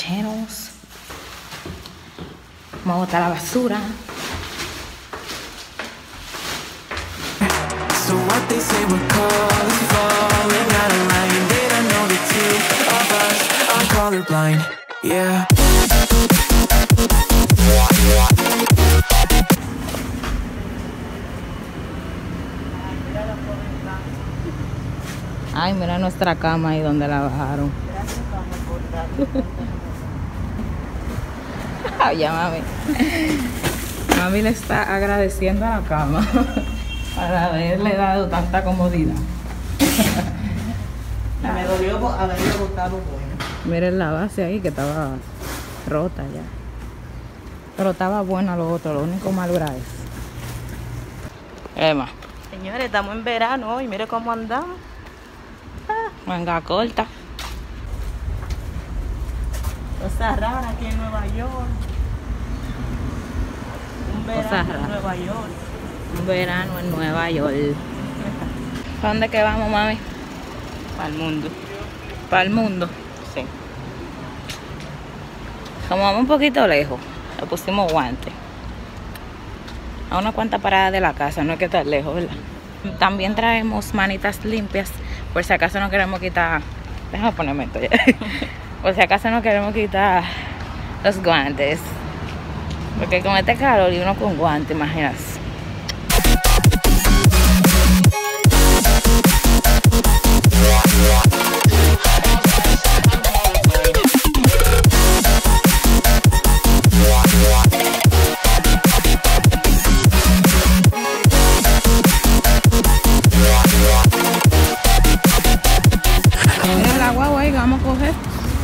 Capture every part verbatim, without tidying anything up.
channels. Vamos a botar la basura. So what they say we're colors falling out of line. They don't know the two of us are colorblind. Yeah. Ay, mira nuestra cama ahí donde la bajaron. Ay, ya mami. Mami le está agradeciendo a la cama por haberle dado tanta comodidad. Me dolió haberle botado bueno. Miren la base ahí que estaba rota ya. Pero estaba buena lo otro, lo único malo era eso. Emma. Señores, estamos en verano hoy, mire cómo andamos. Manga corta. Cosa rara aquí en Nueva York. Un verano Cosa en rara. Nueva York. Un verano en Nueva York. ¿Para dónde que vamos, mami? Para el mundo. Para el mundo. Sí. Como vamos un poquito lejos, le pusimos guantes. A una cuanta parada de la casa, no es que estar lejos, ¿verdad? También traemos manitas limpias, por si acaso no queremos quitar... Déjame ponerme esto ya. Por si acaso no queremos quitar los guantes. Porque con este calor y uno con guantes, imagínate. Mira la guagua ahí que vamos a coger.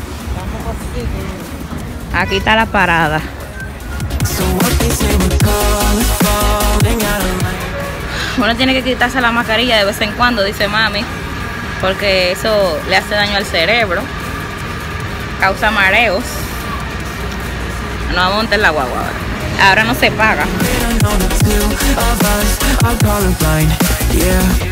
Aquí está la parada. So what they say we're colors falling out of line. Uno tiene que quitarse la mascarilla de vez en cuando, dice mami, porque eso le hace daño al cerebro, causa mareos. Nos vamos a montar en la guagua ahora. Ahora no se paga. They don't know the two of us are colorblind. Yeah.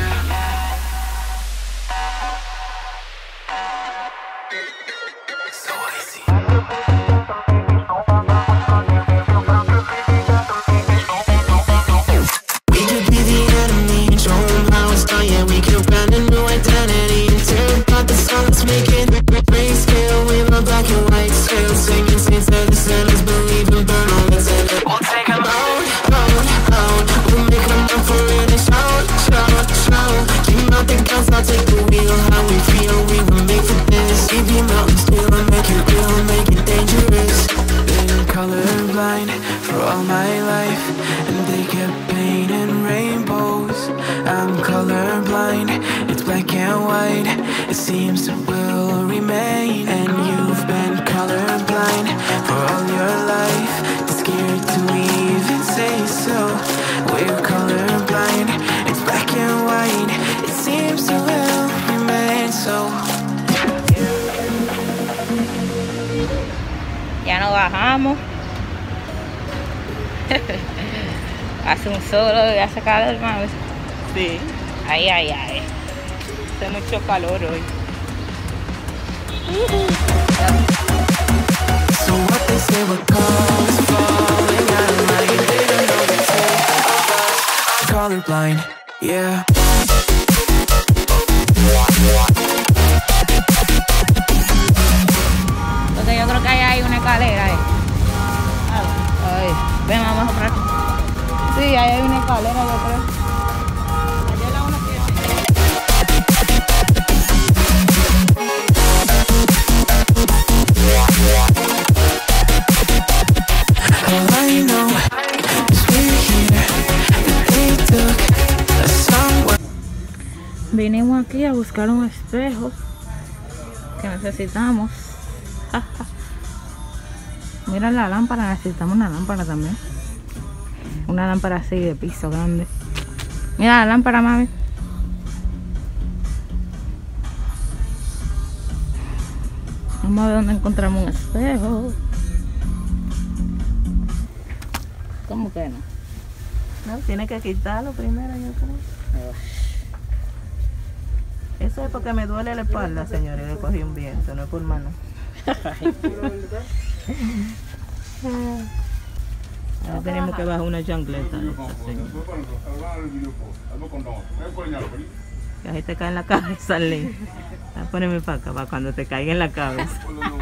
So easy. We could be the enemy and show 'em how it's done. Yeah, we could find a new identity and tear apart the songs, make it grayscale with a black and white scale, singing saints of the sinners, believe and burn all that's in it. We'll take 'em out, out, out. We'll make 'em up for it and shout, shout, shout. Dream out the guns, I'll take the wheel. How we feel, we were made for this. Keep your mountains still and make it real, make it dangerous. Been colorblind for all my life, and they kept painting rainbows. I'm colorblind, it's black and white. It seems it will remain. And you've been colorblind for all your life, too scared to even say so. We're colorblind, it's black and white. It seems it will remain so. Ya nos bajamos. Hace un solo y hace calor, mami. Sí. Ay, ay, ay. Hace mucho calor hoy. So what they say we're colors falling out of line. They don't know the two of us are colorblind. Yeah. Porque yo creo que ahí hay una escalera. Eh. Ay, ven, vamos a comprar. Sí, ahí hay una escalera, yo creo. Allá la una que All I know is we're here, that they took us somewhere. Vinimos aquí a buscar un espejo que necesitamos. Mira la lámpara, necesitamos una lámpara también. Una lámpara así de piso grande. Mira la lámpara, mami. Vamos a ver dónde encontramos un espejo. ¿Cómo que no? no, tiene que quitarlo primero, yo creo. Eso es porque me duele la espalda, señores. Le cogí un viento, no es por mano. Ahora tenemos que bajar una chancleta. Que ahí te cae en la cabeza, Len. Poneme para acá, para cuando te caiga en la cabeza.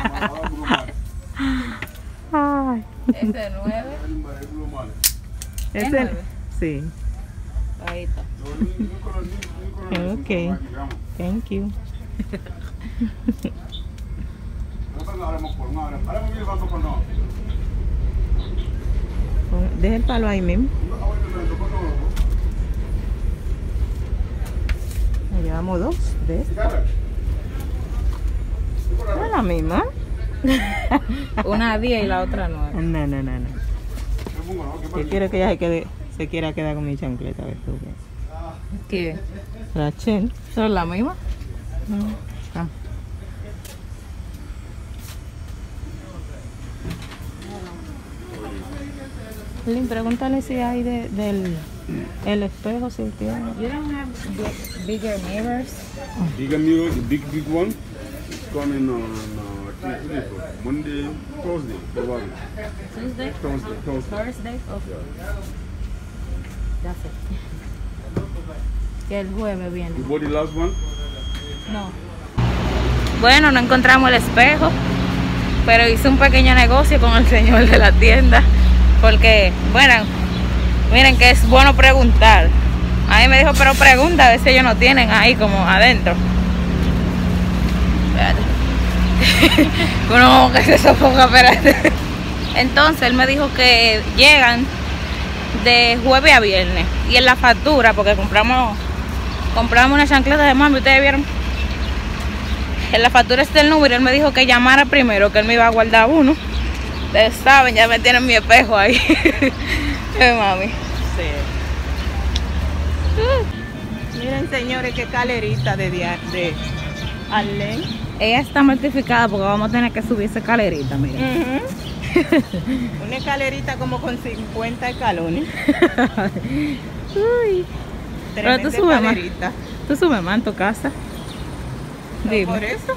Ay. ¿Este nueve? ¿Ese? nueve? Sí. Ahí está. Ok. Thank you. Pon- Deja el palo ahí mismo. Ya llevamos dos de estas. ¿No es la misma? Una diez y la otra nueve. No, no, no, no. Yo quiero que ella se, quede, se quiera quedar con mi chancleta. A ver tú ves. ¿Qué? Rachel. ¿Son la misma? Ah. Lin, pregúntale si hay de, del el espejo, si tiene. You don't have big- bigger mirrors? Bigger mirror, the big big one, it's coming on uh, I think today, Monday, Thursday, February. Tuesday? Thursday, Thursday. Thursday? Okay. That's it. Que el jueves viene. You bought the last one? No. Bueno, no encontramos el espejo, pero hice un pequeño negocio con el señor de la tienda, porque, bueno, miren que es bueno preguntar. A mí me dijo, pero pregunta a ver si ellos no tienen ahí como adentro. Espérate. Uno que se sofoca, espérate. Entonces él me dijo que llegan de jueves a viernes, y en la factura, porque compramos compramos una chancleta de mami, ustedes vieron. En la factura está el número, él me dijo que llamara primero, que él me iba a guardar uno. Ustedes saben, ya me tienen mi espejo ahí. Eh, mami. Sí. Miren, señores, qué calerita de, dia- de Arlen. Ella está mortificada porque vamos a tener que subir esa escalerita, miren. Una escalerita como con cincuenta escalones. Uy. Pero tú Tremenda subes más. escalerita. Tú subes más en tu casa. No, Dime. por eso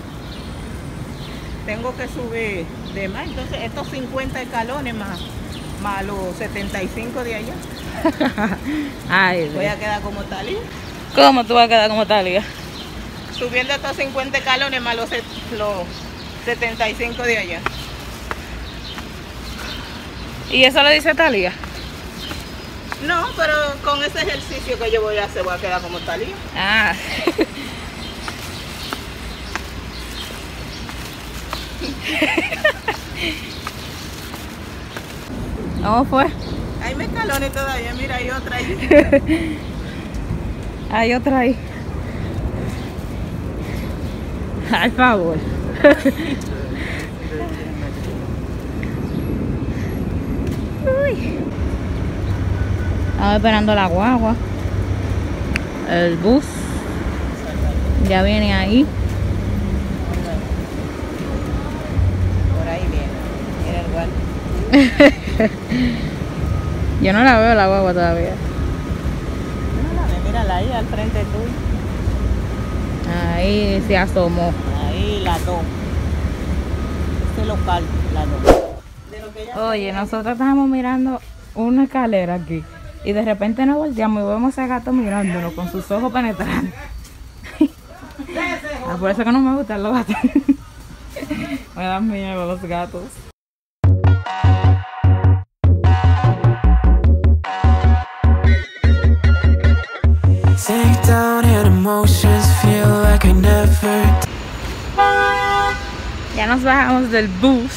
tengo que subir de más. Entonces, estos cincuenta escalones más, más los setenta y cinco de allá. Ay, Voy Dios. a quedar como Talía. ¿Cómo tú vas a quedar como Talía? Subiendo estos cincuenta escalones más los, set- los setenta y cinco de allá. ¿Y eso lo dice Talía? No, pero con ese ejercicio que yo voy a hacer, voy a quedar como Talía. Ah. ¿Cómo fue? Hay más escalones todavía, mira, hay otra ahí. Hay otra ahí. Al favor. Uy. Estamos esperando la guagua. El bus. Ya viene ahí. Por ahí viene, mira el guardia. Yo no la veo la guagua todavía. Mírala, mírala ahí al frente tuyo. Ahí se asomó. Ahí la dos. Este local, la dos. De lo que ella Oye, nosotros estábamos mirando una escalera aquí y de repente nos volteamos y vemos a ese gato mirándonos con sus ojos penetrantes. Ah, por eso que no me gustan los gatos. Me dan miedo los gatos. Take down and emotions feel like I never Ya nos bajamos del bus.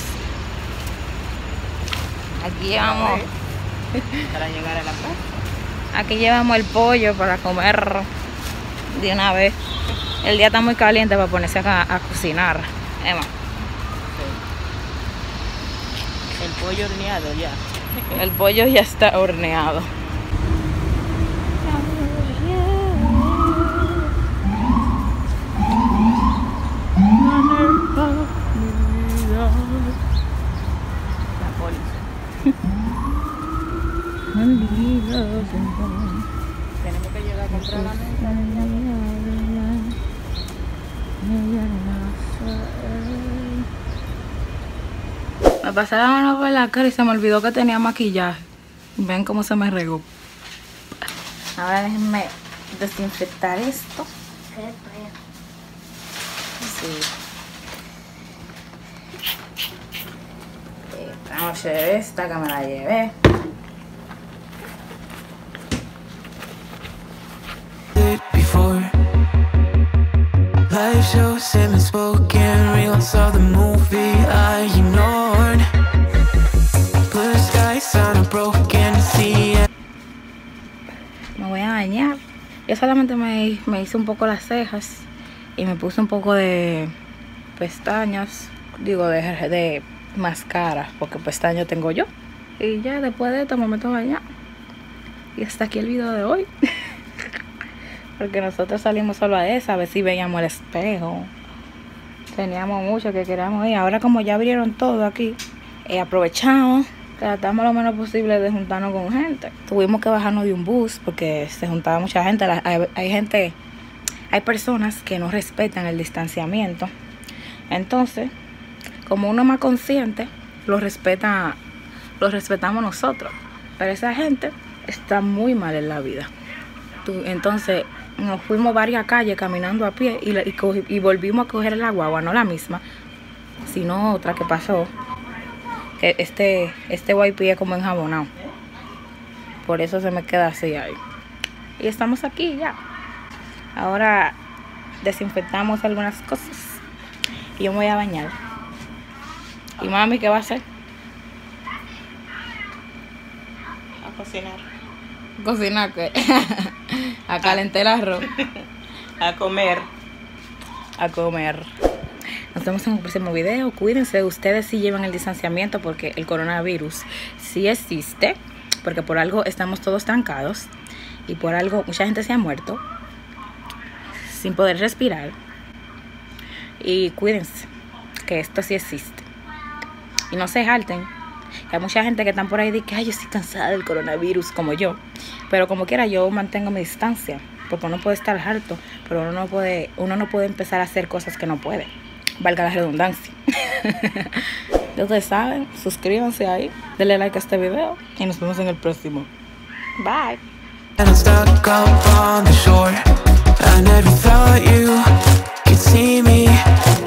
Aquí llevamos, para llegar a la casa. aquí llevamos el pollo para comer de una vez. El día está muy caliente para ponerse a, a cocinar. Emma. El pollo horneado ya. El pollo ya está horneado. La policía. Tenemos que llegar a comprar la mesa. Me pasé la mano por la cara y se me olvidó que tenía maquillaje. Ven cómo se me regó. Ahora déjenme desinfectar esto. Sí. Esta noche esta que me la llevé. Before life shows him spoken reels of the movie I ignored. Blue skies on a broken sea. Me voy a bañar. Yo solamente me, me hice un poco las cejas y me puse un poco de pestañas, digo de, de máscara, porque pestañas tengo yo. Y ya después de esto me meto a bañar. Y hasta aquí el video de hoy. Porque nosotros salimos solo a esa, a ver si veíamos el espejo. Teníamos mucho que queríamos ir. Ahora como ya abrieron todo aquí, eh, aprovechamos, tratamos lo menos posible de juntarnos con gente. Tuvimos que bajarnos de un bus porque se juntaba mucha gente. Hay, hay gente, hay personas que no respetan el distanciamiento. Entonces, como uno es más consciente, lo respeta, lo respetamos nosotros. Pero esa gente está muy mal en la vida. Entonces nos fuimos varias calles caminando a pie y, y, cogí, y volvimos a coger la guagua, no la misma, sino otra que pasó. Que este, este Y P es como enjabonado, por eso se me queda así ahí. Y estamos aquí ya. Ahora desinfectamos algunas cosas y yo me voy a bañar. ¿Y mami qué va a hacer? A cocinar. Cocinar qué. A calentar el arroz. A comer. A comer. Nos vemos en el próximo video. Cuídense, ustedes sí llevan el distanciamiento porque el coronavirus sí existe, porque por algo estamos todos trancados y por algo mucha gente se ha muerto sin poder respirar. Y cuídense, que esto sí existe. Y no se jalten. Hay mucha gente que están por ahí y dice que ay, yo estoy cansada del coronavirus como yo. Pero como quiera yo mantengo mi distancia. Porque uno puede estar harto, pero uno no puede, uno no puede empezar a hacer cosas que no puede. Valga la redundancia. Ya ustedes saben, suscríbanse ahí, denle like a este video y nos vemos en el próximo. Bye. And I'm stuck up on the shore. I never thought you could see me.